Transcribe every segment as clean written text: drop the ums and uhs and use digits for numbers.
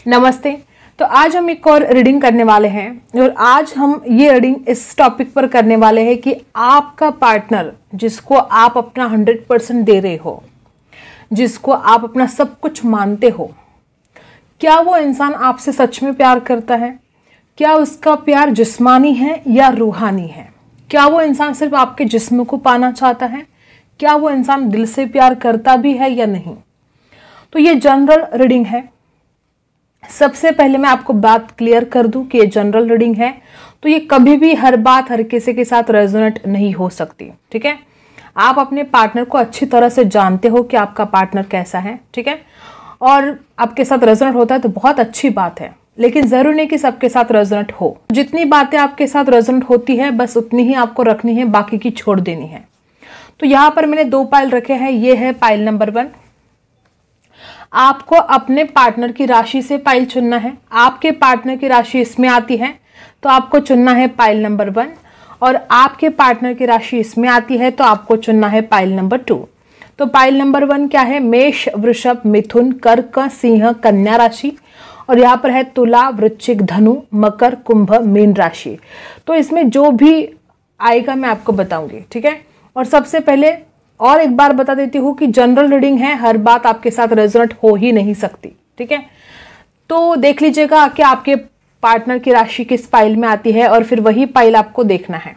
नमस्ते। तो आज हम एक और रीडिंग करने वाले हैं और आज हम ये रीडिंग इस टॉपिक पर करने वाले हैं कि आपका पार्टनर जिसको आप अपना 100% दे रहे हो, जिसको आप अपना सब कुछ मानते हो, क्या वो इंसान आपसे सच में प्यार करता है? क्या उसका प्यार जिस्मानी है या रूहानी है? क्या वो इंसान सिर्फ आपके जिस्म को पाना चाहता है? क्या वो इंसान दिल से प्यार करता भी है या नहीं? तो ये जनरल रीडिंग है। सबसे पहले मैं आपको बात क्लियर कर दूं कि ये जनरल रीडिंग है, तो ये कभी भी हर बात हर किसी के साथ रेजोनेट नहीं हो सकती। ठीक है, आप अपने पार्टनर को अच्छी तरह से जानते हो कि आपका पार्टनर कैसा है। ठीक है, और आपके साथ रेजोनेट होता है तो बहुत अच्छी बात है, लेकिन जरूरी नहीं कि सबके साथ रेजोनेट हो। जितनी बातें आपके साथ रेजोनेट होती है बस उतनी ही आपको रखनी है, बाकी की छोड़ देनी है। तो यहाँ पर मैंने 2 पाइल रखे हैं। ये है पाइल नंबर 1। आपको अपने पार्टनर की राशि से पाइल चुनना है। आपके पार्टनर की राशि इसमें आती है तो आपको चुनना है पाइल नंबर 1, और आपके पार्टनर की राशि इसमें आती है तो आपको चुनना है पाइल नंबर 2। तो पाइल नंबर 1 क्या है? मेष, वृषभ, मिथुन, कर्क, सिंह, कन्या राशि, और यहाँ पर है तुला, वृश्चिक, धनु, मकर, कुंभ, मीन राशि। तो इसमें जो भी आएगा मैं आपको बताऊंगी। ठीक है, और सबसे पहले और एक बार बता देती हूँ कि जनरल रीडिंग है, हर बात आपके साथ रेजोनेट हो ही नहीं सकती। ठीक है, तो देख लीजिएगा कि आपके पार्टनर की राशि किस पाइल में आती है और फिर वही पाइल आपको देखना है।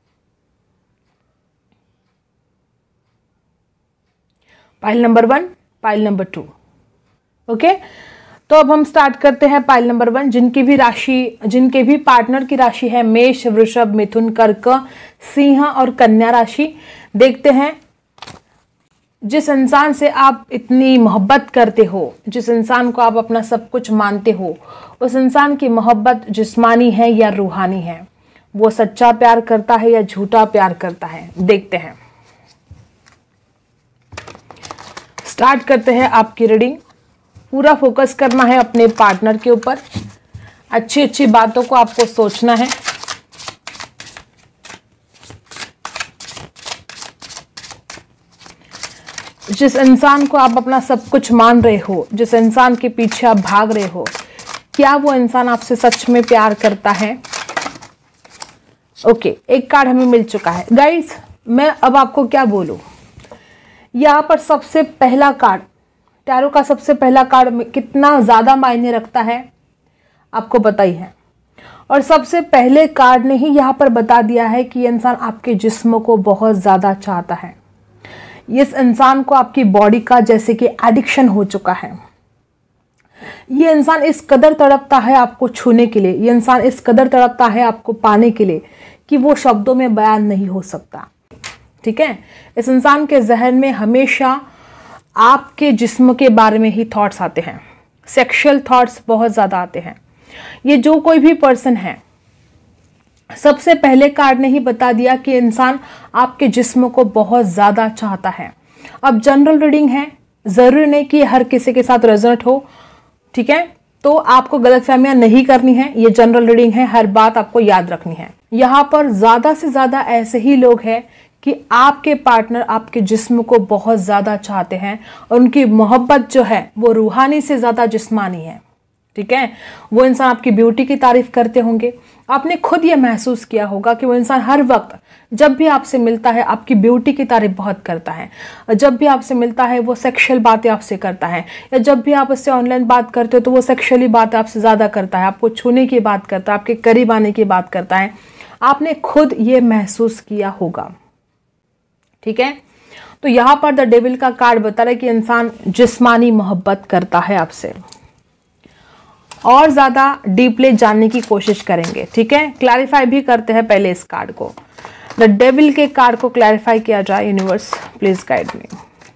Pile number 1, pile number 2। Okay, तो अब हम स्टार्ट करते हैं पाइल नंबर 1। जिनके भी पार्टनर की राशि है मेष, वृषभ, मिथुन, कर्क, सिंह और कन्या राशि। देखते हैं जिस इंसान से आप इतनी मोहब्बत करते हो, जिस इंसान को आप अपना सब कुछ मानते हो, उस इंसान की मोहब्बत जिस्मानी है या रूहानी है? वो सच्चा प्यार करता है या झूठा प्यार करता है? देखते हैं। स्टार्ट करते हैं आपकी रीडिंग। पूरा फोकस करना है अपने पार्टनर के ऊपर। अच्छी अच्छी बातों को आपको सोचना है। जिस इंसान को आप अपना सब कुछ मान रहे हो, जिस इंसान के पीछे आप भाग रहे हो, क्या वो इंसान आपसे सच में प्यार करता है? ओके, एक कार्ड हमें मिल चुका है। गाइस, मैं अब आपको क्या बोलूं, यहाँ पर सबसे पहला कार्ड, टैरो का सबसे पहला कार्ड कितना ज्यादा मायने रखता है आपको पता ही है। और सबसे पहले कार्ड ने ही यहाँ पर बता दिया है कि ये इंसान आपके जिस्म को बहुत ज्यादा चाहता है। इस इंसान को आपकी बॉडी का जैसे कि एडिक्शन हो चुका है। ये इंसान इस कदर तड़पता है आपको छूने के लिए, ये इंसान इस कदर तड़पता है आपको पाने के लिए कि वो शब्दों में बयान नहीं हो सकता। ठीक है, इस इंसान के जहन में हमेशा आपके जिस्म के बारे में ही थॉट्स आते हैं, सेक्सुअल थॉट्स बहुत ज्यादा आते हैं। ये जो कोई भी पर्सन है, सबसे पहले कार्ड ने ही बता दिया कि इंसान आपके जिस्म को बहुत ज्यादा चाहता है। अब जनरल रीडिंग है, जरूरी नहीं कि हर किसी के साथ रेजोनेट हो। ठीक है, तो आपको गलतफहमियां नहीं करनी है। ये जनरल रीडिंग है, हर बात आपको याद रखनी है। यहाँ पर ज्यादा से ज्यादा ऐसे ही लोग हैं कि आपके पार्टनर आपके जिस्म को बहुत ज्यादा चाहते हैं और उनकी मोहब्बत जो है वो रूहानी से ज्यादा जिस्मानी है। ठीक है, वो इंसान आपकी ब्यूटी की तारीफ करते होंगे। आपने खुद ये महसूस किया होगा कि वो इंसान हर वक्त जब भी आपसे मिलता है आपकी ब्यूटी की तारीफ बहुत करता है। जब भी आपसे मिलता है वो सेक्सुअल बातें आपसे करता है, या जब भी आप उससे ऑनलाइन बात करते हो तो वो सेक्सुअली बात आपसे ज़्यादा करता है, आपको छूने की बात करता है, आपके करीब आने की बात करता है। आपने खुद ये महसूस किया होगा। ठीक है, तो यहाँ पर द डेविल का कार्ड बता रहा है कि इंसान जिस्मानी मोहब्बत करता है आपसे, और ज्यादा डीपली जानने की कोशिश करेंगे। ठीक है, क्लैरिफाई भी करते हैं पहले इस कार्ड को। द डेविल के कार्ड को क्लैरिफाई किया जाए। Universe please guide me.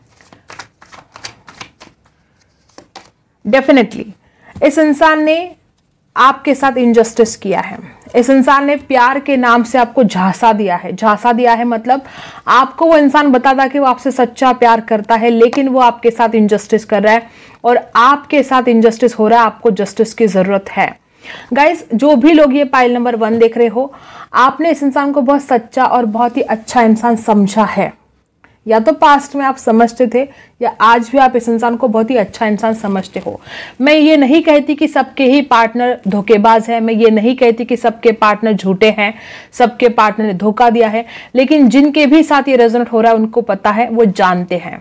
Definitely इस इंसान ने आपके साथ इनजस्टिस किया है। इस इंसान ने प्यार के नाम से आपको झांसा दिया है। झांसा दिया है मतलब आपको वो इंसान बताता कि वो आपसे सच्चा प्यार करता है, लेकिन वो आपके साथ इनजस्टिस कर रहा है और आपके साथ इनजस्टिस हो रहा है। आपको जस्टिस की जरूरत है। गाइस, जो भी लोग ये पाइल नंबर 1 देख रहे हो, आपने इस इंसान को बहुत सच्चा और बहुत ही अच्छा इंसान समझा है। या तो पास्ट में आप समझते थे या आज भी आप इस इंसान को बहुत ही अच्छा इंसान समझते हो। मैं ये नहीं कहती कि सबके ही पार्टनर धोखेबाज है, मैं ये नहीं कहती कि सबके पार्टनर झूठे हैं, सबके पार्टनर ने धोखा दिया है, लेकिन जिनके भी साथ ये रेजोनेट हो रहा है उनको पता है, वो जानते हैं।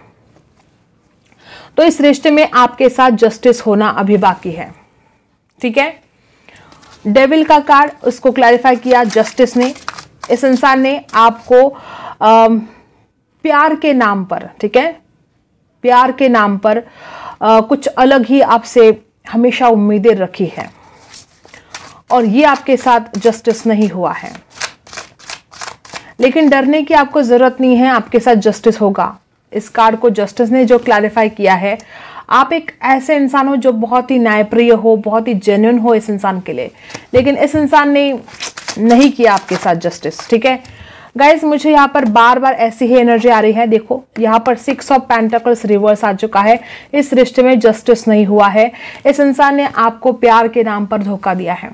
तो इस रिश्ते में आपके साथ जस्टिस होना अभी बाकी है, ठीक है। डेविल का कार्ड, उसको क्लैरिफाई किया जस्टिस ने। इस इंसान ने आपको प्यार के नाम पर, ठीक है, प्यार के नाम पर कुछ अलग ही आपसे हमेशा उम्मीदें रखी है और ये आपके साथ जस्टिस नहीं हुआ है। लेकिन डरने की आपको जरूरत नहीं है, आपके साथ जस्टिस होगा। इस कार्ड को जस्टिस ने जो क्लैरिफाई किया है, आप एक ऐसे इंसान हो जो बहुत ही न्यायप्रिय हो, बहुत ही जेन्युइन हो इस इंसान के लिए, लेकिन इस इंसान ने नहीं किया आपके साथ जस्टिस, ठीक है। गाइज, मुझे यहाँ पर बार बार ऐसी ही एनर्जी आ रही है। देखो यहाँ पर 6 ऑफ पेंटिकल्स रिवर्स आ चुका है। इस रिश्ते में जस्टिस नहीं हुआ है। इस इंसान ने आपको प्यार के नाम पर धोखा दिया है।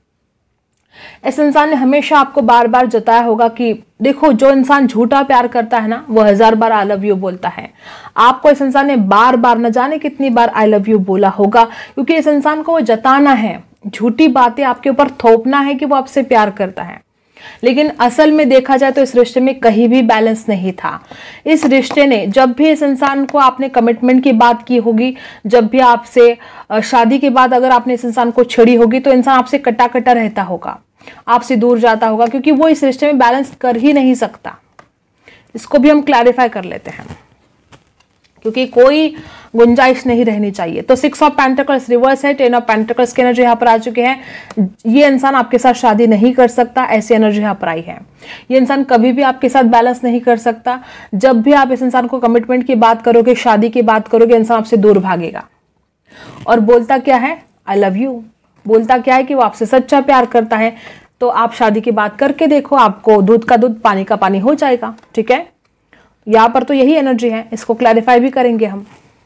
इस इंसान ने हमेशा आपको बार बार जताया होगा कि देखो, जो इंसान झूठा प्यार करता है ना, वो 1000 बार आई लव यू बोलता है। आपको इस इंसान ने बार बार न जाने कितनी बार आई लव यू बोला होगा, क्योंकि इस इंसान को वो जताना है, झूठी बातें आपके ऊपर थोपना है कि वो आपसे प्यार करता है। लेकिन असल में देखा जाए तो इस रिश्ते में कहीं भी बैलेंस नहीं था। इस रिश्ते ने, जब भी इस इंसान को आपने कमिटमेंट की बात की होगी, जब भी आपसे शादी के बाद अगर आपने इस इंसान को छेड़ी होगी, तो इंसान आपसे कटा कटा रहता होगा, आपसे दूर जाता होगा, क्योंकि वो इस रिश्ते में बैलेंस कर ही नहीं सकता। इसको भी हम क्लैरिफाई कर लेते हैं, क्योंकि कोई गुंजाइश नहीं रहनी चाहिए। तो 6 ऑफ पेंटिकल्स रिवर्स है, 10 ऑफ पेंटिकल्स की एनर्जी यहाँ पर आ चुके हैं। ये इंसान आपके साथ शादी नहीं कर सकता, ऐसी एनर्जी यहाँ पर आई है। ये इंसान कभी भी आपके साथ बैलेंस नहीं कर सकता। जब भी आप इस इंसान को कमिटमेंट की बात करोगे, शादी की बात करोगे, इंसान आपसे दूर भागेगा और बोलता क्या है, आई लव यू। बोलता क्या है कि वो आपसे सच्चा प्यार करता है। तो आप शादी की बात करके देखो, आपको दूध का दूध पानी का पानी हो जाएगा, ठीक है। यहाँ पर तो यही एनर्जी है, इसको क्लैरिफाई भी करेंगे हम।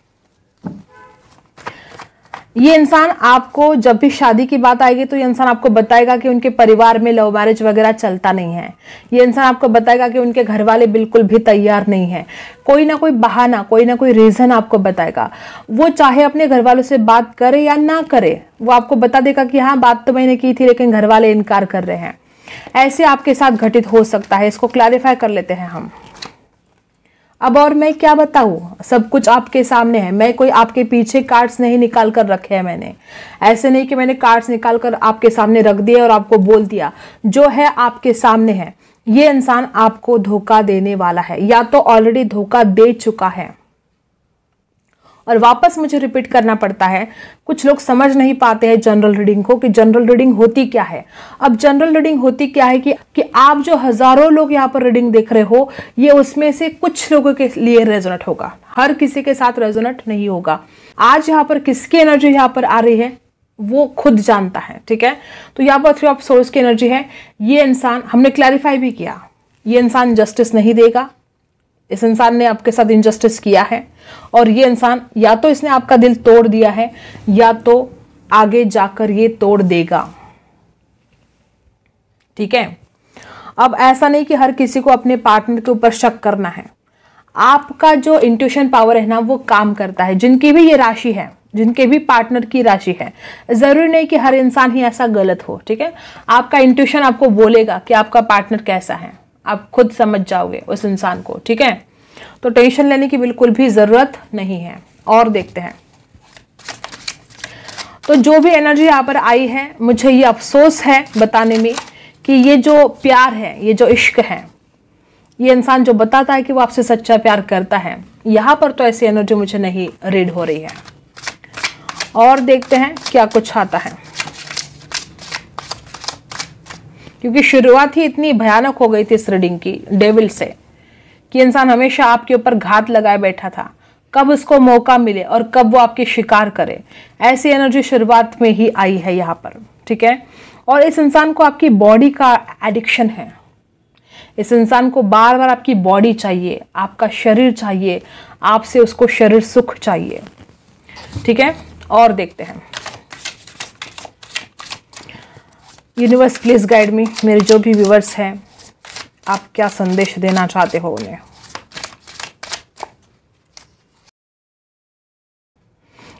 ये इंसान आपको जब भी शादी की बात आएगी तो ये इंसान आपको बताएगा कि उनके परिवार में लव मैरिज वगैरह चलता नहीं है। ये इंसान आपको बताएगा कि उनके घर वाले बिल्कुल भी तैयार नहीं है। कोई ना कोई बहाना, कोई ना कोई रीजन आपको बताएगा। वो चाहे अपने घर वालों से बात करे या ना करे, वो आपको बता देगा कि हाँ, बात तो मैंने की थी लेकिन घर वाले इनकार कर रहे हैं। ऐसे आपके साथ घटित हो सकता है। इसको क्लैरिफाई कर लेते हैं हम। अब और मैं क्या बताऊं, सब कुछ आपके सामने है। मैं कोई आपके पीछे कार्ड्स नहीं निकाल कर रखे हैं मैंने। ऐसे नहीं कि मैंने कार्ड्स निकाल कर आपके सामने रख दिए और आपको बोल दिया। जो है आपके सामने है। ये इंसान आपको धोखा देने वाला है, या तो ऑलरेडी धोखा दे चुका है। और वापस मुझे रिपीट करना पड़ता है, कुछ लोग समझ नहीं पाते हैं जनरल रीडिंग को, कि जनरल रीडिंग होती क्या है। अब जनरल रीडिंग होती क्या है कि आप जो हजारों लोग यहाँ पर रीडिंग देख रहे हो, ये उसमें से कुछ लोगों के लिए रेजोनेट होगा, हर किसी के साथ रेजोनेट नहीं होगा। आज यहाँ पर किसकी एनर्जी यहाँ पर आ रही है वो खुद जानता है, ठीक है। तो यहाँ पर 3 ऑफ सोर्स की एनर्जी है। ये इंसान, हमने क्लैरिफाई भी किया, ये इंसान जस्टिस नहीं देगा। इस इंसान ने आपके साथ इनजस्टिस किया है और ये इंसान या तो इसने आपका दिल तोड़ दिया है या तो आगे जाकर ये तोड़ देगा, ठीक है। अब ऐसा नहीं कि हर किसी को अपने पार्टनर के ऊपर शक करना है। आपका जो इंट्यूशन पावर है ना, वो काम करता है। जिनकी भी ये राशि है, जिनके भी पार्टनर की राशि है, जरूरी नहीं कि हर इंसान ही ऐसा गलत हो, ठीक है। आपका इंट्यूशन आपको बोलेगा कि आपका पार्टनर कैसा है, आप खुद समझ जाओगे उस इंसान को, ठीक है। तो टेंशन लेने की बिल्कुल भी जरूरत नहीं है। और देखते हैं, तो जो भी एनर्जी यहाँ पर आई है, मुझे ये अफसोस है बताने में कि ये जो प्यार है, ये जो इश्क है, ये इंसान जो बताता है कि वो आपसे सच्चा प्यार करता है, यहाँ पर तो ऐसी एनर्जी मुझे नहीं रीड हो रही है। और देखते हैं क्या कुछ आता है, क्योंकि शुरुआत ही इतनी भयानक हो गई थी इस रीडिंग की डेविल से, कि इंसान हमेशा आपके ऊपर घात लगाए बैठा था। कब उसको मौका मिले और कब वो आपकी शिकार करे, ऐसी एनर्जी शुरुआत में ही आई है यहाँ पर, ठीक है। और इस इंसान को आपकी बॉडी का एडिक्शन है। इस इंसान को बार बार आपकी बॉडी चाहिए, आपका शरीर चाहिए, आपसे उसको शरीर सुख चाहिए, ठीक है। और देखते हैं, यूनिवर्स प्लीज गाइड मी, मेरे जो भी व्यूवर्स हैं, आप क्या संदेश देना चाहते हो उन्हें।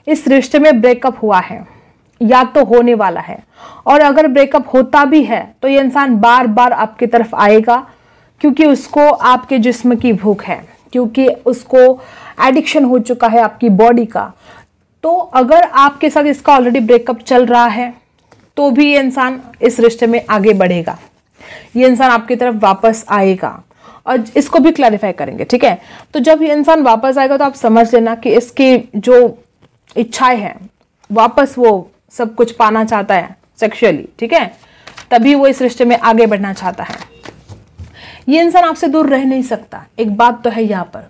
इस रिश्ते में ब्रेकअप हुआ है या तो होने वाला है, और अगर ब्रेकअप होता भी है तो ये इंसान बार बार आपकी तरफ आएगा, क्योंकि उसको आपके जिस्म की भूख है, क्योंकि उसको एडिक्शन हो चुका है आपकी बॉडी का। तो अगर आपके साथ इसका ऑलरेडी ब्रेकअप चल रहा है तो भी ये इंसान इस रिश्ते में आगे बढ़ेगा, ये इंसान आपकी तरफ वापस आएगा, और इसको भी क्लैरिफाई करेंगे, ठीक है। तो जब ये इंसान वापस आएगा तो आप समझ लेना कि इसकी जो इच्छाएं हैं, वापस वो सब कुछ पाना चाहता है सेक्सुअली, ठीक है, तभी वो इस रिश्ते में आगे बढ़ना चाहता है। ये इंसान आपसे दूर रह नहीं सकता, एक बात तो है यहां पर,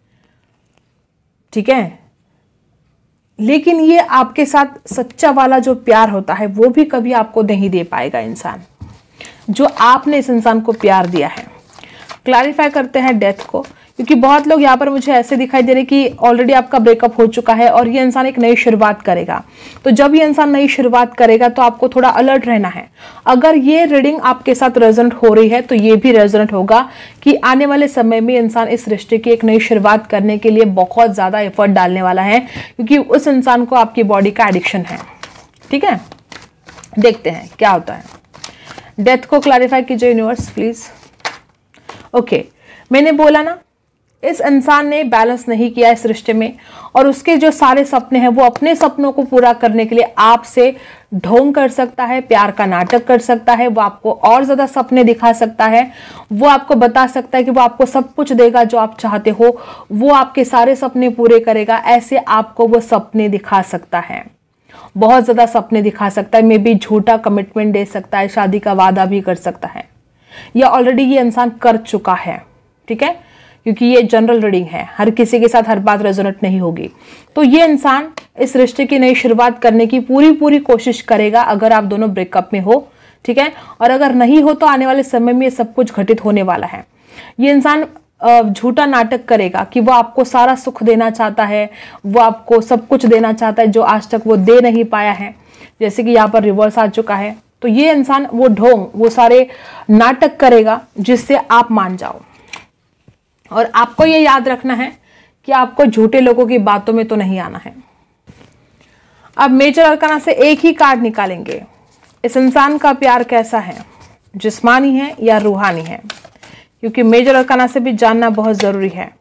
ठीक है। लेकिन ये आपके साथ सच्चा वाला जो प्यार होता है वो भी कभी आपको नहीं दे पाएगा इंसान, जो आपने इस इंसान को प्यार दिया है। क्लैरिफाई करते हैं डेथ को, क्योंकि बहुत लोग यहाँ पर मुझे ऐसे दिखाई दे रहे कि ऑलरेडी आपका ब्रेकअप हो चुका है और ये इंसान एक नई शुरुआत करेगा। तो जब ये इंसान नई शुरुआत करेगा तो आपको थोड़ा अलर्ट रहना है। अगर ये रीडिंग आपके साथ रेजोनेट हो रही है तो ये भी रेजोनेट होगा कि आने वाले समय में इंसान इस रिश्ते की एक नई शुरुआत करने के लिए बहुत ज़्यादा एफर्ट डालने वाला है, क्योंकि उस इंसान को आपकी बॉडी का एडिक्शन है, ठीक है। देखते हैं क्या होता है। डेथ को क्लैरिफाई कीजिए यूनिवर्स प्लीज। ओके, मैंने बोला ना, इस इंसान ने बैलेंस नहीं किया इस रिश्ते में, और उसके जो सारे सपने हैं वो अपने सपनों को पूरा करने के लिए आपसे ढोंग कर सकता है, प्यार का नाटक कर सकता है, वो आपको और ज्यादा सपने दिखा सकता है, वो आपको बता सकता है कि वो आपको सब कुछ देगा जो आप चाहते हो, वो आपके सारे सपने पूरे करेगा, ऐसे आपको वो सपने दिखा सकता है, बहुत ज्यादा सपने दिखा सकता है। मे बी झूठा कमिटमेंट दे सकता है, शादी का वादा भी कर सकता है, या ऑलरेडी ये इंसान कर चुका है, ठीक है, क्योंकि ये जनरल रीडिंग है, हर किसी के साथ हर बात रेजोनेट नहीं होगी। तो ये इंसान इस रिश्ते की नई शुरुआत करने की पूरी कोशिश करेगा अगर आप दोनों ब्रेकअप में हो, ठीक है, और अगर नहीं हो तो आने वाले समय में ये सब कुछ घटित होने वाला है। ये इंसान झूठा नाटक करेगा कि वो आपको सारा सुख देना चाहता है, वो आपको सब कुछ देना चाहता है जो आज तक वो दे नहीं पाया है, जैसे कि यहाँ पर रिवर्स आ चुका है। तो ये इंसान वो ढोंग, वो सारे नाटक करेगा जिससे आप मान जाओ, और आपको ये याद रखना है कि आपको झूठे लोगों की बातों में तो नहीं आना है। अब मेजर अरकाना से एक ही कार्ड निकालेंगे, इस इंसान का प्यार कैसा है, जिस्मानी है या रूहानी है, क्योंकि मेजर अरकाना से भी जानना बहुत जरूरी है।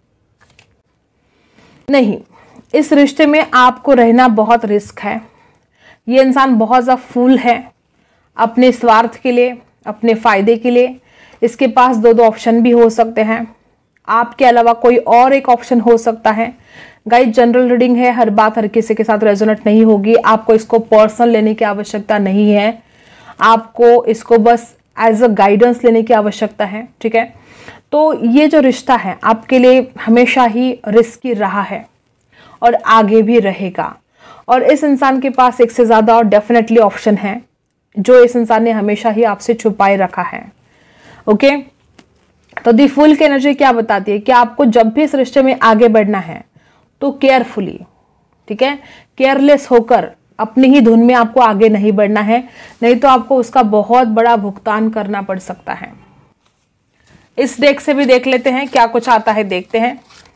नहीं, इस रिश्ते में आपको रहना बहुत रिस्क है। ये इंसान बहुत ज़्यादा फूल है अपने स्वार्थ के लिए, अपने फायदे के लिए। इसके पास दो ऑप्शन भी हो सकते हैं, आपके अलावा कोई और एक ऑप्शन हो सकता है। गाइस, जनरल रीडिंग है, हर बात हर किसी के साथ रेजोनेट नहीं होगी, आपको इसको पर्सनल लेने की आवश्यकता नहीं है, आपको इसको बस एज अ गाइडेंस लेने की आवश्यकता है, ठीक है। तो ये जो रिश्ता है आपके लिए हमेशा ही रिस्की रहा है और आगे भी रहेगा, और इस इंसान के पास एक से ज़्यादा और डेफिनेटली ऑप्शन है जो इस इंसान ने हमेशा ही आपसे छुपाए रखा है। ओके, तो दी फूल की एनर्जी क्या बताती है कि आपको जब भी इस रिश्ते में आगे बढ़ना है तो केयरफुली, ठीक है, केयरलेस होकर अपनी ही धुन में आपको आगे नहीं बढ़ना है, नहीं तो आपको उसका बहुत बड़ा भुगतान करना पड़ सकता है। इस डेक से भी देख लेते हैं क्या कुछ आता है, देखते हैं।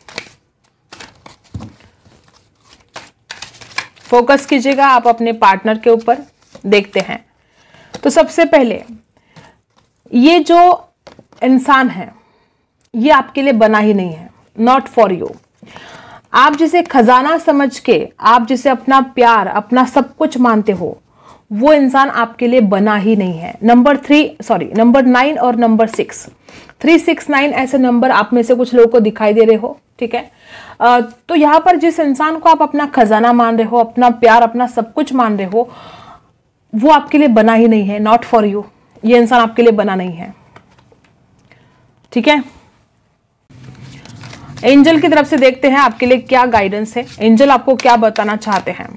फोकस कीजिएगा आप अपने पार्टनर के ऊपर, देखते हैं। तो सबसे पहले ये जो इंसान है ये आपके लिए बना ही नहीं है, नॉट फॉर यू। आप जिसे खजाना समझ के, आप जिसे अपना प्यार, अपना सब कुछ मानते हो, वो इंसान आपके लिए बना ही नहीं है। नंबर 9 और नंबर 6, 369 ऐसे नंबर आप में से कुछ लोगों को दिखाई दे रहे हो, ठीक है। तो यहाँ पर जिस इंसान को आप अपना खजाना मान रहे हो, अपना प्यार, अपना सब कुछ मान रहे हो, वो आपके लिए बना ही नहीं है, नॉट फॉर यू। ये इंसान आपके लिए बना नहीं है, ठीक है। एंजल की तरफ से देखते हैं आपके लिए क्या गाइडेंस है, एंजल आपको क्या बताना चाहते हैं।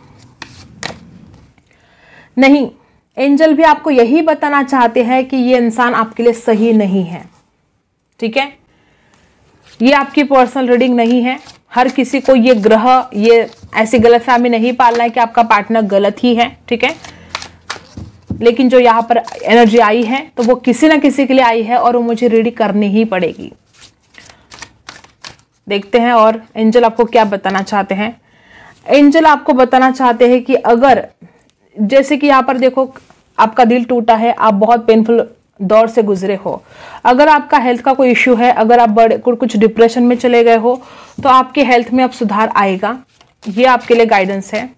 नहीं, एंजल भी आपको यही बताना चाहते हैं कि ये इंसान आपके लिए सही नहीं है, ठीक है। ये आपकी पर्सनल रीडिंग नहीं है। हर किसी को ये ग्रह, ये ऐसी गलतफहमी नहीं पालना है कि आपका पार्टनर गलत ही है, ठीक है। लेकिन जो यहाँ पर एनर्जी आई है तो वो किसी ना किसी के लिए आई है और वो मुझे रीड करनी ही पड़ेगी। देखते हैं और एंजल आपको क्या बताना चाहते हैं। एंजल आपको बताना चाहते हैं कि अगर जैसे कि यहाँ पर देखो आपका दिल टूटा है, आप बहुत पेनफुल दौर से गुजरे हो, अगर आपका हेल्थ का कोई इश्यू है, अगर आप कुछ डिप्रेशन में चले गए हो, तो आपके हेल्थ में अब सुधार आएगा। ये आपके लिए गाइडेंस है।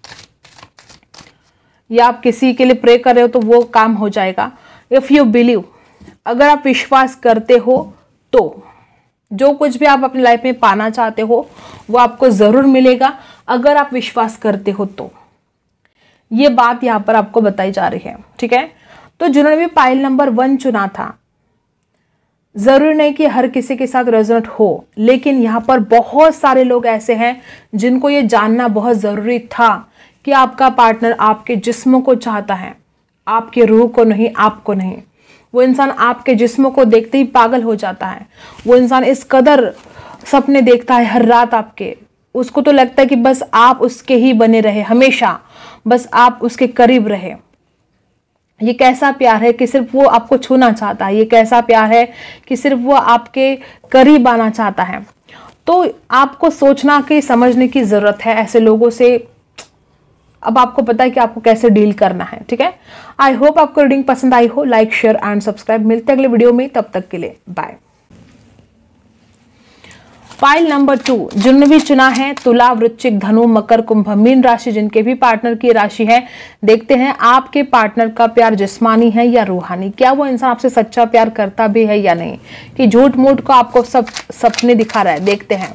या आप किसी के लिए प्रे कर रहे हो तो वो काम हो जाएगा। इफ यू बिलीव, अगर आप विश्वास करते हो तो जो कुछ भी आप अपनी लाइफ में पाना चाहते हो वो आपको जरूर मिलेगा, अगर आप विश्वास करते हो तो। ये बात यहां पर आपको बताई जा रही है, ठीक है। तो जिन्होंने भी पाइल नंबर 1 चुना था, जरूरी नहीं कि हर किसी के साथ रेजोनेट हो, लेकिन यहाँ पर बहुत सारे लोग ऐसे हैं जिनको ये जानना बहुत जरूरी था कि आपका पार्टनर आपके जिस्म को चाहता है, आपके रूह को नहीं, आपको नहीं। वो इंसान आपके जिस्म को देखते ही पागल हो जाता है। वो इंसान इस कदर सपने देखता है हर रात आपके, उसको तो लगता है कि बस आप उसके ही बने रहे हमेशा, बस आप उसके करीब रहे। ये कैसा प्यार है कि सिर्फ वो आपको छूना चाहता है, ये कैसा प्यार है कि सिर्फ वो आपके करीब आना चाहता है। तो आपको सोचना कि समझने की जरूरत है ऐसे लोगों से। अब आपको पता है कि आपको कैसे डील करना है, ठीक है। आई होप आपको रीडिंग पसंद आई हो। Like, share and subscribe. मिलते हैं अगले वीडियो में, तब तक के लिए बाय। पाइल नंबर 2 जिन्होंने भी चुना है, तुला, वृश्चिक, धनु, मकर, कुंभ, मीन राशि, जिनके भी पार्टनर की राशि है। देखते हैं आपके पार्टनर का प्यार जिस्मानी है या रूहानी। क्या वो इंसान आपसे सच्चा प्यार करता भी है या नहीं, कि झूठ मूठ को आपको सब सपने दिखा रहा है। देखते हैं।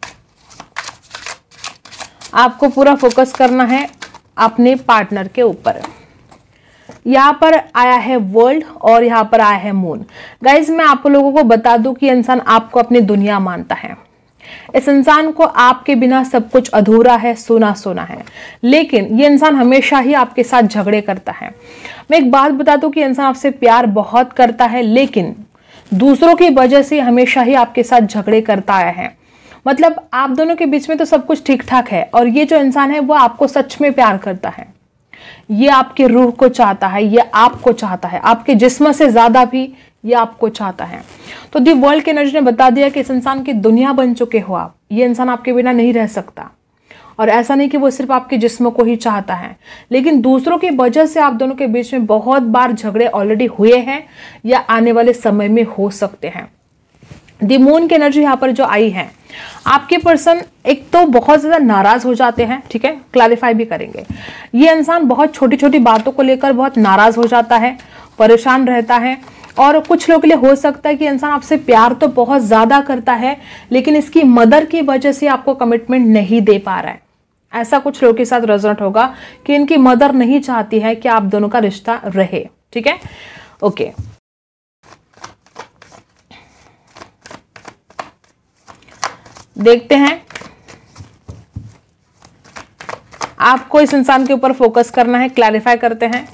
आपको पूरा फोकस करना है अपने पार्टनर के ऊपर। यहाँ पर आया है वर्ल्ड और यहाँ पर आया है मून। गाइज मैं आप लोगों को बता दूं कि इंसान आपको अपनी दुनिया मानता है। इस इंसान को आपके बिना सब कुछ अधूरा है, सोना सोना है। लेकिन ये इंसान हमेशा ही आपके साथ झगड़े करता है। मैं एक बात बता दूं कि इंसान आपसे प्यार बहुत करता है, लेकिन दूसरों की वजह से हमेशा ही आपके साथ झगड़े करता आया है। मतलब आप दोनों के बीच में तो सब कुछ ठीक ठाक है, और ये जो इंसान है वो आपको सच में प्यार करता है। ये आपके रूह को चाहता है, ये आपको चाहता है, आपके जिस्म से ज्यादा भी ये आपको चाहता है। तो दी वर्ल्ड की एनर्जी ने बता दिया कि इस इंसान की दुनिया बन चुके हो आप। ये इंसान आपके बिना नहीं रह सकता। और ऐसा नहीं कि वो सिर्फ आपके जिस्म को ही चाहता है, लेकिन दूसरों की वजह से आप दोनों के बीच में बहुत बार झगड़े ऑलरेडी हुए हैं या आने वाले समय में हो सकते हैं। दी मून की एनर्जी यहाँ पर जो आई है, आपके पर्सन एक तो बहुत ज्यादा नाराज हो जाते हैं, ठीक है, क्लैरिफाई भी करेंगे। ये इंसान बहुत छोटी छोटी बातों को लेकर बहुत नाराज हो जाता है, परेशान रहता है। और कुछ लोगों के लिए हो सकता है कि इंसान आपसे प्यार तो बहुत ज्यादा करता है, लेकिन इसकी मदर की वजह से आपको कमिटमेंट नहीं दे पा रहा है। ऐसा कुछ लोगों के साथ रेजोनेट होगा कि इनकी मदर नहीं चाहती है कि आप दोनों का रिश्ता रहे, ठीक है। ओके, देखते हैं। आपको इस इंसान के ऊपर फोकस करना है, क्लैरिफाई करते हैं।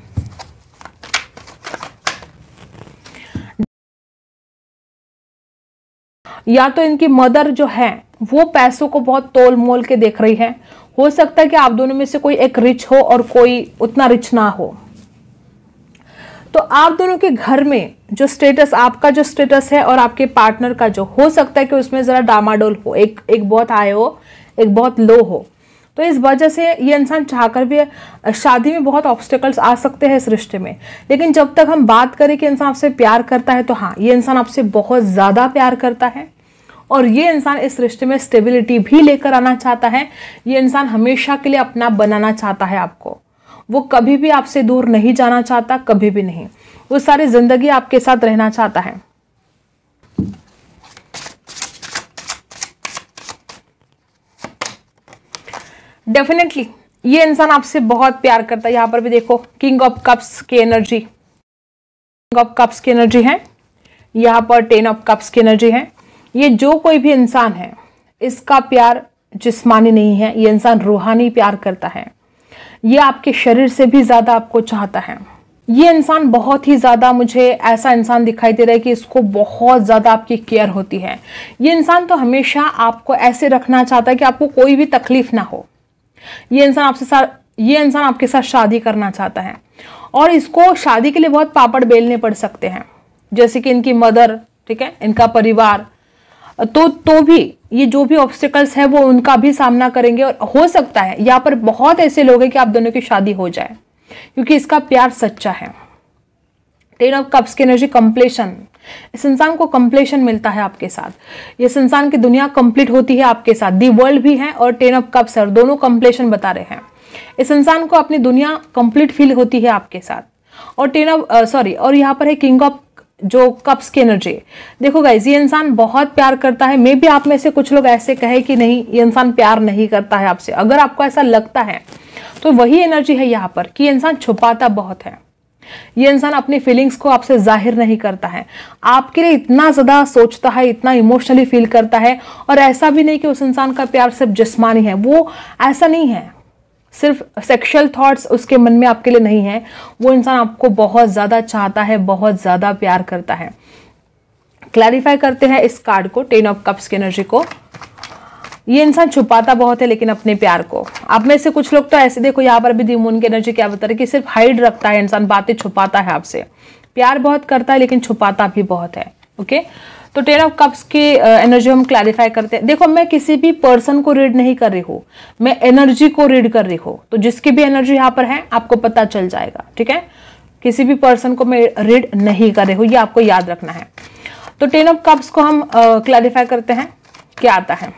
या तो इनकी मदर जो है वो पैसों को बहुत तोल मोल के देख रही है। हो सकता है कि आप दोनों में से कोई एक रिच हो और कोई उतना रिच ना हो। तो आप दोनों के घर में जो स्टेटस, आपका जो स्टेटस है और आपके पार्टनर का जो, हो सकता है कि उसमें जरा डामाडोल हो, एक बहुत हाई हो, एक बहुत लो हो। तो इस वजह से ये इंसान चाहकर भी, शादी में बहुत ऑब्स्टेकल्स आ सकते हैं इस रिश्ते में। लेकिन जब तक हम बात करें कि इंसान आपसे प्यार करता है, तो हाँ, ये इंसान आपसे बहुत ज्यादा प्यार करता है। और ये इंसान इस रिश्ते में स्टेबिलिटी भी लेकर आना चाहता है। ये इंसान हमेशा के लिए अपना बनाना चाहता है आपको। वो कभी भी आपसे दूर नहीं जाना चाहता, कभी भी नहीं। वो सारी जिंदगी आपके साथ रहना चाहता है। डेफिनेटली ये इंसान आपसे बहुत प्यार करता है। यहां पर भी देखो, किंग ऑफ कप्स की एनर्जी, किंग ऑफ कप्स की एनर्जी है। यहां पर 10 ऑफ कप्स की एनर्जी है। ये जो कोई भी इंसान है, इसका प्यार जिस्मानी नहीं है, ये इंसान रूहानी प्यार करता है। ये आपके शरीर से भी ज्यादा आपको चाहता है। ये इंसान बहुत ही ज्यादा, मुझे ऐसा इंसान दिखाई दे रहा है कि इसको बहुत ज्यादा आपकी केयर होती है। ये इंसान तो हमेशा आपको ऐसे रखना चाहता है कि आपको कोई भी तकलीफ ना हो। ये इंसान आपके साथ शादी करना चाहता है, और इसको शादी के लिए बहुत पापड़ बेलने पड़ सकते हैं, जैसे कि इनकी मदर, ठीक है, इनका परिवार। तो भी ये जो भी ऑब्स्टिकल्स है वो उनका भी सामना करेंगे, और हो सकता है यहाँ पर बहुत ऐसे लोग हैं कि आप दोनों की शादी हो जाए, क्योंकि इसका प्यार सच्चा है। 10 ऑफ कप्स की एनर्जी कंप्लीशन, इस इंसान को कंप्लीशन मिलता है आपके साथ, इस इंसान की दुनिया कंप्लीट होती है आपके साथ। दी वर्ल्ड भी है और 10 ऑफ कप्स है, दोनों कंप्लीशन बता रहे हैं। इस इंसान को अपनी दुनिया कंप्लीट फील होती है आपके साथ। और और यहाँ पर है किंग ऑफ जो कप्स की एनर्जी। देखो गाइज, ये इंसान बहुत प्यार करता है। मे बी आप में से कुछ लोग ऐसे कहे कि नहीं, ये इंसान प्यार नहीं करता है आपसे। अगर आपको ऐसा लगता है तो वही एनर्जी है यहाँ पर कि इंसान छुपाता बहुत है। ये इंसान अपनी फीलिंग्स को आपसे जाहिर नहीं करता है, आपके लिए इतना ज्यादा सोचता है, इतना इमोशनली फील करता है। और ऐसा भी नहीं कि उस इंसान का प्यार सिर्फ जिस्मानी है, वो ऐसा नहीं है, सिर्फ सेक्सुअल थॉट्स उसके मन में आपके लिए नहीं है। वो इंसान आपको बहुत ज्यादा चाहता है, बहुत ज्यादा प्यार करता है। क्लैरिफाई करते हैं इस कार्ड को, 10 ऑफ कप्स की एनर्जी को। ये इंसान छुपाता बहुत है लेकिन अपने प्यार को। आप में से कुछ लोग तो ऐसे, देखो यहाँ पर भी दी मून की एनर्जी क्या बता रही है कि सिर्फ हाइड रखता है इंसान, बातें छुपाता है आपसे, प्यार बहुत करता है लेकिन छुपाता भी बहुत है। ओके, तो 10 ऑफ कप्स की एनर्जी हम क्लैरिफाई करते हैं। देखो, मैं किसी भी पर्सन को रीड नहीं कर रही हूँ, मैं एनर्जी को रीड कर रही हूँ। तो जिसकी भी एनर्जी यहाँ पर है आपको पता चल जाएगा, ठीक है। किसी भी पर्सन को मैं रीड नहीं कर रही हूँ, ये आपको याद रखना है। तो 10 ऑफ कप्स को हम क्लैरिफाई करते हैं क्या आता है।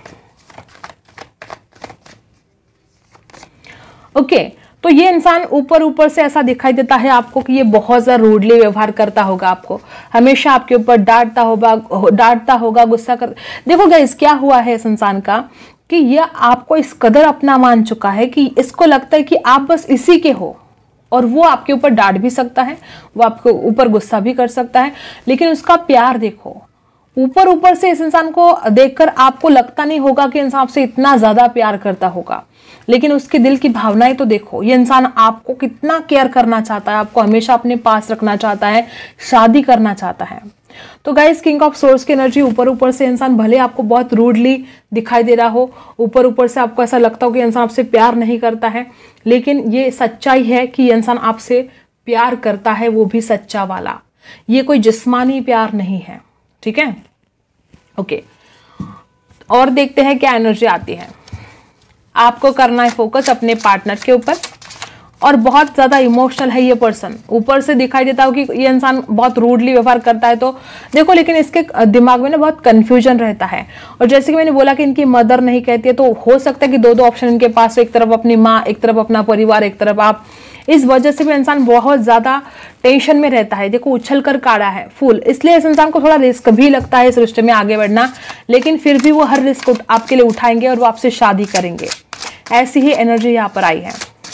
ओके, तो ये इंसान ऊपर ऊपर से ऐसा दिखाई देता है आपको कि ये बहुत ज्यादा रूडली व्यवहार करता होगा, आपको हमेशा आपके ऊपर डांटता होगा, गुस्सा कर। देखो गाइस, क्या हुआ है इस इंसान का कि ये आपको इस कदर अपना मान चुका है कि इसको लगता है कि आप बस इसी के हो, और वो आपके ऊपर डांट भी सकता है, वो आपके ऊपर गुस्सा भी कर सकता है। लेकिन उसका प्यार देखो, ऊपर ऊपर से इस इंसान को देखकर आपको लगता नहीं होगा कि इंसान आपसे इतना ज्यादा प्यार करता होगा, लेकिन उसके दिल की भावनाएं तो देखो। ये इंसान आपको कितना केयर करना चाहता है, आपको हमेशा अपने पास रखना चाहता है, शादी करना चाहता है। तो गाइस, किंग ऑफ सोर्स की एनर्जी, ऊपर ऊपर से इंसान भले आपको बहुत रूडली दिखाई दे रहा हो, ऊपर ऊपर से आपको ऐसा लगता हो कि इंसान आपसे प्यार नहीं करता है, लेकिन ये सच्चाई है कि इंसान आपसे प्यार करता है, वो भी सच्चा वाला। ये कोई जिस्मानी प्यार नहीं है, ठीक है। ओके, और देखते हैं क्या एनर्जी आती है। आपको करना है फोकस अपने पार्टनर के ऊपर, और बहुत ज्यादा इमोशनल है ये पर्सन। ऊपर से दिखाई देता हो कि ये इंसान बहुत रूडली व्यवहार करता है, तो देखो, लेकिन इसके दिमाग में ना बहुत कंफ्यूजन रहता है। और जैसे कि मैंने बोला कि इनकी मदर नहीं कहती है, तो हो सकता है कि दो ऑप्शन इनके पास हो, एक तरफ अपनी माँ, एक तरफ अपना परिवार, एक तरफ आप। इस वजह से भी इंसान बहुत ज्यादा टेंशन में रहता है। देखो, उछल कर काढ़ा है फूल, इसलिए इस इंसान को थोड़ा रिस्क भी लगता है इस रिश्ते में आगे बढ़ना, लेकिन फिर भी वो हर रिस्क आपके लिए उठाएंगे और वो आपसे शादी करेंगे। ऐसी ही एनर्जी यहाँ पर आई है।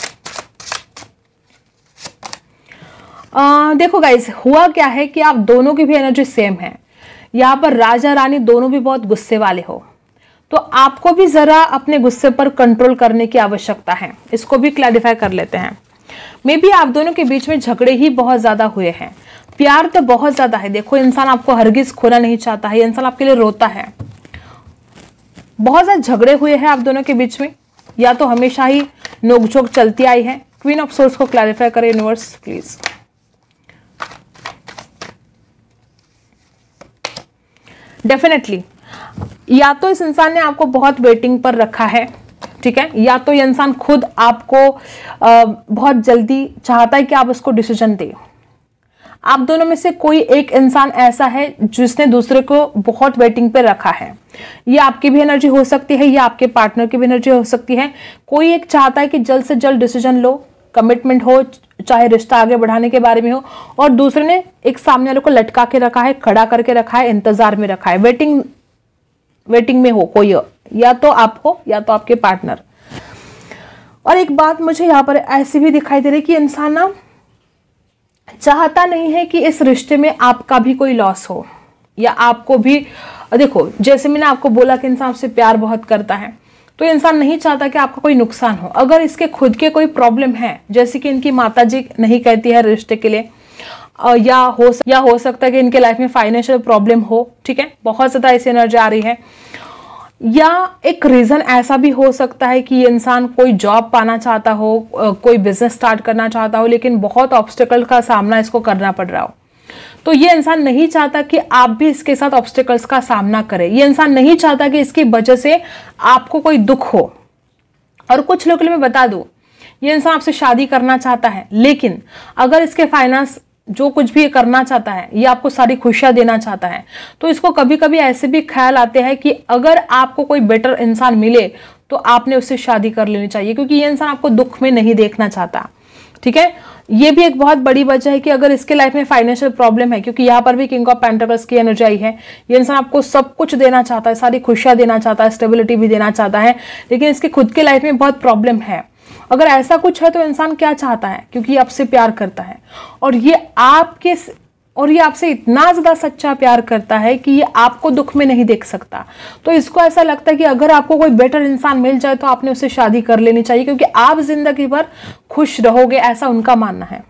देखो गाइस, हुआ क्या है कि आप दोनों की भी एनर्जी सेम है। यहाँ पर राजा रानी दोनों भी बहुत गुस्से वाले हो, तो आपको भी जरा अपने गुस्से पर कंट्रोल करने की आवश्यकता है। इसको भी क्लैरिफाई कर लेते हैं। मे बी आप दोनों के बीच में झगड़े ही बहुत ज्यादा हुए हैं, प्यार तो बहुत ज्यादा है। देखो, इंसान आपको हरगिज खोना नहीं चाहता है, इंसान आपके लिए रोता है। बहुत ज्यादा झगड़े हुए हैं आप दोनों के बीच में, या तो हमेशा ही नोकझोंक चलती आई है। क्वीन ऑफ सोर्स को क्लैरिफाई करें यूनिवर्स प्लीज। डेफिनेटली, या तो इस इंसान ने आपको बहुत वेटिंग पर रखा है, ठीक है, या तो ये इंसान खुद आपको बहुत जल्दी चाहता है कि आप उसको डिसीजन दे। आप दोनों में से कोई एक इंसान ऐसा है जिसने दूसरे को बहुत वेटिंग पे रखा है। ये आपकी भी एनर्जी हो सकती है, या आपके पार्टनर की भी एनर्जी हो सकती है। कोई एक चाहता है कि जल्द से जल्द डिसीजन लो, कमिटमेंट हो, चाहे रिश्ता आगे बढ़ाने के बारे में हो, और दूसरे ने एक सामने वाले को लटका के रखा है, खड़ा करके रखा है, इंतजार में रखा है, वेटिंग में हो कोई, या तो आप हो या तो आपके पार्टनर। और एक बात मुझे यहाँ पर ऐसी भी दिखाई दे रही कि इंसान ना चाहता नहीं है कि इस रिश्ते में आपका भी कोई लॉस हो, या आपको भी। देखो, जैसे मैंने आपको बोला कि इंसान आपसे प्यार बहुत करता है, तो इंसान नहीं चाहता कि आपका कोई नुकसान हो। अगर इसके खुद के कोई प्रॉब्लम है, जैसे कि इनकी माताजी नहीं कहती है रिश्ते के लिए, या हो सकता है कि इनके लाइफ में फाइनेंशियल प्रॉब्लम हो, ठीक है, बहुत ज्यादा ऐसी एनर्जी आ रही है। या एक रीजन ऐसा भी हो सकता है कि ये इंसान कोई जॉब पाना चाहता हो, कोई बिजनेस स्टार्ट करना चाहता हो, लेकिन बहुत ऑब्स्टिकल का सामना इसको करना पड़ रहा हो। तो ये इंसान नहीं चाहता कि आप भी इसके साथ ऑब्स्टिकल्स का सामना करें। ये इंसान नहीं चाहता कि इसकी वजह से आपको कोई दुख हो। और कुछ लोगों के लिए मैं बता दूं, ये इंसान आपसे शादी करना चाहता है, लेकिन अगर इसके फाइनेंस जो कुछ भी ये करना चाहता है, ये आपको सारी खुशियां देना चाहता है, तो इसको कभी कभी ऐसे भी ख्याल आते हैं कि अगर आपको कोई बेटर इंसान मिले तो आपने उससे शादी कर लेनी चाहिए, क्योंकि ये इंसान आपको दुख में नहीं देखना चाहता। ठीक है, ये भी एक बहुत बड़ी वजह है कि अगर इसके लाइफ में फाइनेंशियल प्रॉब्लम है, क्योंकि यहाँ पर भी किंग ऑफ पेंटिकल्स की एनर्जी आई है। ये इंसान आपको सब कुछ देना चाहता है, सारी खुशियां देना चाहता है, स्टेबिलिटी भी देना चाहता है, लेकिन इसके खुद के लाइफ में बहुत प्रॉब्लम है। अगर ऐसा कुछ है तो इंसान क्या चाहता है, क्योंकि आपसे प्यार करता है और ये आपसे इतना ज्यादा सच्चा प्यार करता है कि ये आपको दुख में नहीं देख सकता। तो इसको ऐसा लगता है कि अगर आपको कोई बेटर इंसान मिल जाए तो आपने उससे शादी कर लेनी चाहिए, क्योंकि आप जिंदगी भर खुश रहोगे, ऐसा उनका मानना है।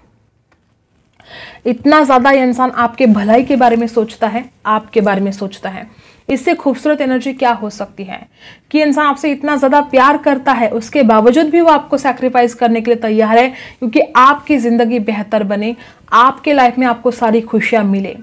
इतना ज्यादा ये इंसान आपके भलाई के बारे में सोचता है, आपके बारे में सोचता है। इससे खूबसूरत एनर्जी क्या हो सकती है कि इंसान आपसे इतना ज्यादा प्यार करता है, उसके बावजूद भी वो आपको सैक्रिफाइस करने के लिए तैयार है, क्योंकि आपकी जिंदगी बेहतर बने, आपके लाइफ में आपको सारी खुशियां मिले।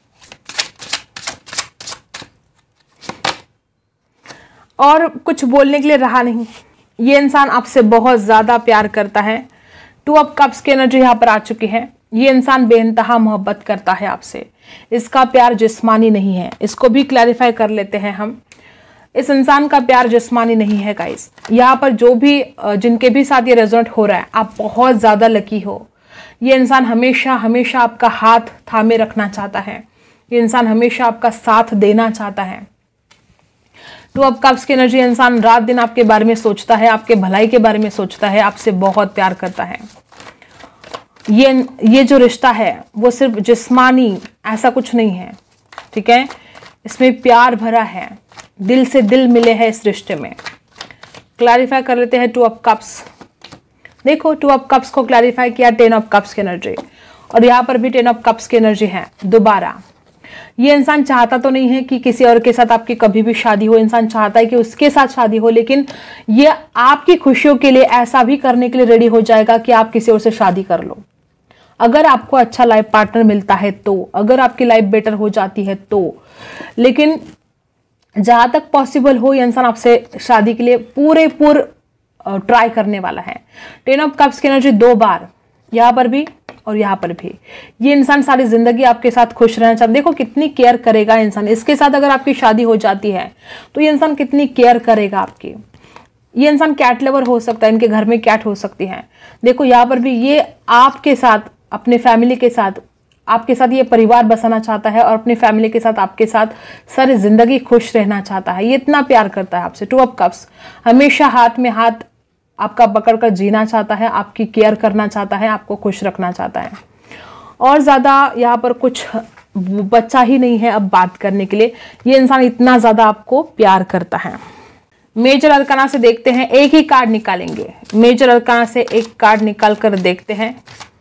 और कुछ बोलने के लिए रहा नहीं, ये इंसान आपसे बहुत ज्यादा प्यार करता है। 2 ऑफ कप्स की एनर्जी यहां पर आ चुकी है। ये इंसान बेइंतहा मोहब्बत करता है आपसे। इसका प्यार जिस्मानी नहीं है, इसको भी क्लैरिफाई कर लेते हैं हम। इस इंसान का प्यार जिस्मानी नहीं है गाइस। यहाँ पर जो भी जिनके भी साथ ये रेजोनेट हो रहा है, आप बहुत ज्यादा लकी हो। ये इंसान हमेशा हमेशा आपका हाथ थामे रखना चाहता है। ये इंसान हमेशा आपका साथ देना चाहता है। 2 ऑफ कप्स की एनर्जी, इंसान रात दिन आपके बारे में सोचता है, आपके भलाई के बारे में सोचता है, आपसे बहुत प्यार करता है। ये जो रिश्ता है वो सिर्फ जिस्मानी ऐसा कुछ नहीं है, ठीक है, इसमें प्यार भरा है, दिल से दिल मिले हैं इस रिश्ते में। क्लैरिफाई कर लेते हैं 2 ऑफ कप्स। देखो 2 ऑफ कप्स को क्लैरिफाई किया 10 ऑफ कप्स की एनर्जी, और यहाँ पर भी 10 ऑफ कप्स की एनर्जी है दोबारा। ये इंसान चाहता तो नहीं है कि किसी और के साथ आपकी कभी भी शादी हो, इंसान चाहता है कि उसके साथ शादी हो, लेकिन ये आपकी खुशियों के लिए ऐसा भी करने के लिए रेडी हो जाएगा कि आप किसी और से शादी कर लो। अगर आपको अच्छा लाइफ पार्टनर मिलता है तो, अगर आपकी लाइफ बेटर हो जाती है तो, लेकिन जहां तक पॉसिबल हो ये इंसान आपसे शादी के लिए पूरे ट्राई करने वाला है। 10 ऑफ कप्स की एनर्जी 2 बार, यहां पर भी और यहां पर भी। ये इंसान सारी जिंदगी आपके साथ खुश रहना चाहता है। देखो कितनी केयर करेगा इंसान। इसके साथ अगर आपकी शादी हो जाती है तो ये इंसान कितनी केयर करेगा आपकी। ये इंसान कैट लवर हो सकता है, इनके घर में कैट हो सकती है। देखो यहाँ पर भी ये आपके साथ, अपने फैमिली के साथ, आपके साथ ये परिवार बसाना चाहता है और अपनी फैमिली के साथ, आपके साथ सारी जिंदगी खुश रहना चाहता है। ये इतना प्यार करता है आपसे। 2 ऑफ कप्स, हमेशा हाथ में हाथ आपका पकड़कर जीना चाहता है, आपकी केयर करना चाहता है, आपको खुश रखना चाहता है। और ज्यादा यहाँ पर कुछ बच्चा ही नहीं है अब बात करने के लिए। ये इंसान इतना ज्यादा आपको प्यार करता है। मेजर अरकाना से देखते हैं, एक ही कार्ड निकालेंगे। मेजर अरकाना से एक कार्ड निकाल कर देखते हैं।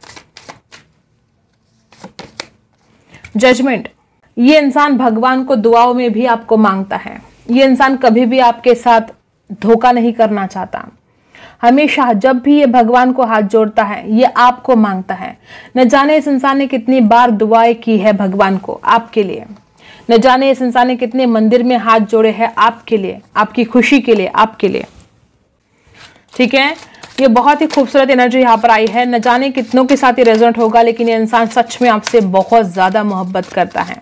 जजमेंट। ये इंसान भगवान को दुआओं में भी आपको मांगता है। ये इंसान कभी भी आपके साथ धोखा नहीं करना चाहता। हमेशा जब भी ये भगवान को हाथ जोड़ता है ये आपको मांगता है। न जाने इस इंसान ने कितनी बार दुआएं की है भगवान को आपके लिए। न जाने इस इंसान ने कितने मंदिर में हाथ जोड़े हैं आपके लिए, आपकी खुशी के लिए, आपके लिए। ठीक है, ये बहुत ही खूबसूरत एनर्जी यहाँ पर आई है। न जाने कितनों के साथ ये रेजोनेट होगा, लेकिन ये इंसान सच में आपसे बहुत ज्यादा मोहब्बत करता है।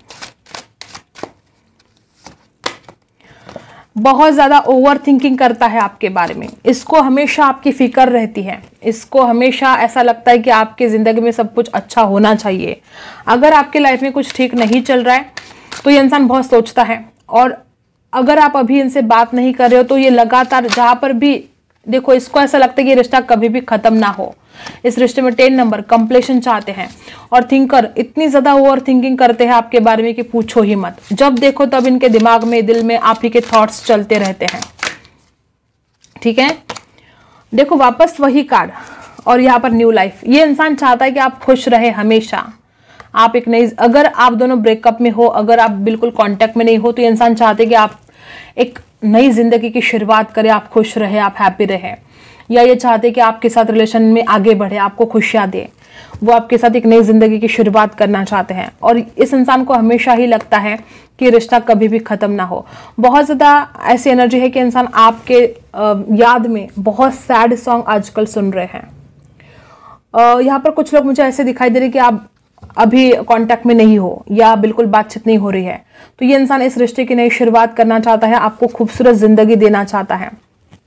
बहुत ज्यादा ओवर थिंकिंग करता है आपके बारे में। इसको हमेशा आपकी फिक्र रहती है। इसको हमेशा ऐसा लगता है कि आपकी जिंदगी में सब कुछ अच्छा होना चाहिए। अगर आपके लाइफ में कुछ ठीक नहीं चल रहा है तो ये इंसान बहुत सोचता है, और अगर आप अभी इनसे बात नहीं कर रहे हो तो ये लगातार जहां पर भी देखो, इसको ऐसा लगता है कि ये रिश्ता कभी भी खत्म ना हो। इस रिश्ते में 10 नंबर कंप्लीशन चाहते हैं। और थिंकर इतनी ज्यादा ओवर थिंकिंग करते हैं आपके बारे में कि पूछो ही मत। जब देखो तब इनके दिमाग में, दिल में आप ही के थॉट्स चलते रहते हैं। ठीक है, देखो वापस वही कार्ड, और यहाँ पर न्यू लाइफ। ये इंसान चाहता है कि आप खुश रहे हमेशा। आप एक नई, अगर आप दोनों ब्रेकअप में हो, अगर आप बिल्कुल कांटेक्ट में नहीं हो, तो ये इंसान चाहते हैं कि आप एक नई जिंदगी की शुरुआत करें, आप खुश रहे, आप हैप्पी रहे। या ये चाहते हैं कि आपके साथ रिलेशन में आगे बढ़े, आपको खुशियां दे, वो आपके साथ एक नई जिंदगी की शुरुआत करना चाहते हैं। और इस इंसान को हमेशा ही लगता है कि रिश्ता कभी भी खत्म ना हो। बहुत ज़्यादा ऐसी एनर्जी है कि इंसान आपके याद में बहुत सैड सॉन्ग आजकल सुन रहे हैं। यहाँ पर कुछ लोग मुझे ऐसे दिखाई दे रहे कि आप अभी कांटेक्ट में नहीं हो या बिल्कुल बातचीत नहीं हो रही है, तो ये इंसान इस रिश्ते की नई शुरुआत करना चाहता है, आपको खूबसूरत जिंदगी देना चाहता है।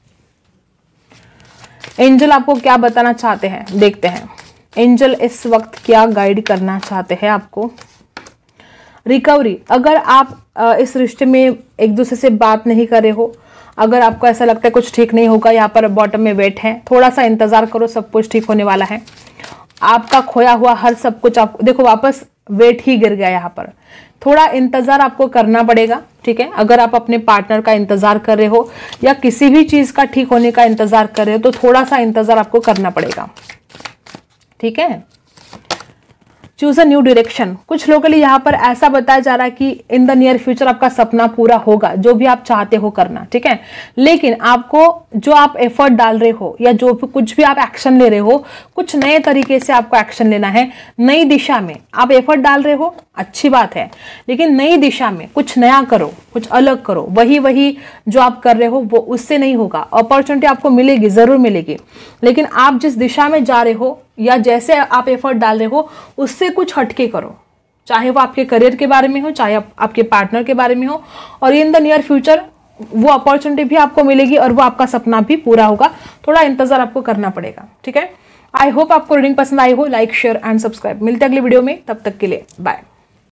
एंजल आपको क्या बताना चाहते हैं, देखते हैं। एंजल इस वक्त क्या गाइड करना चाहते हैं आपको। रिकवरी, अगर आप इस रिश्ते में एक दूसरे से बात नहीं कर रहे हो, अगर आपको ऐसा लगता है कुछ ठीक नहीं होगा, यहाँ पर बॉटम में वेट है, थोड़ा सा इंतजार करो, सब कुछ ठीक होने वाला है। आपका खोया हुआ हर सब कुछ आपको, देखो वापस वेट ही गिर गया, यहाँ पर थोड़ा इंतजार आपको करना पड़ेगा, ठीक है। अगर आप अपने पार्टनर का इंतजार कर रहे हो या किसी भी चीज का ठीक होने का इंतजार कर रहे हो, तो थोड़ा सा इंतजार आपको करना पड़ेगा, ठीक है। चूज अ न्यू डायरेक्शन, कुछ लोगों के लिए यहाँ पर ऐसा बताया जा रहा है कि इन द नियर फ्यूचर आपका सपना पूरा होगा, जो भी आप चाहते हो करना, ठीक है। लेकिन आपको जो आप एफर्ट डाल रहे हो या जो कुछ भी आप एक्शन ले रहे हो, कुछ नए तरीके से आपको एक्शन लेना है, नई दिशा में आप एफर्ट डाल रहे हो, अच्छी बात है, लेकिन नई दिशा में कुछ नया करो, कुछ अलग करो। वही जो आप कर रहे हो वो उससे नहीं होगा। अपॉर्चुनिटी आपको मिलेगी, जरूर मिलेगी, लेकिन आप जिस दिशा में जा रहे हो या जैसे आप एफर्ट डाल रहे हो उससे कुछ हटके करो, चाहे वो आपके करियर के बारे में हो, चाहे आपके पार्टनर के बारे में हो। और इन द नियर फ्यूचर वो अपॉर्चुनिटी भी आपको मिलेगी और वो आपका सपना भी पूरा होगा। थोड़ा इंतजार आपको करना पड़ेगा, ठीक है। आई होप आपको रीडिंग पसंद आई हो। Like, share and subscribe. मिलते हैं अगली वीडियो में, तब तक के लिए बाय।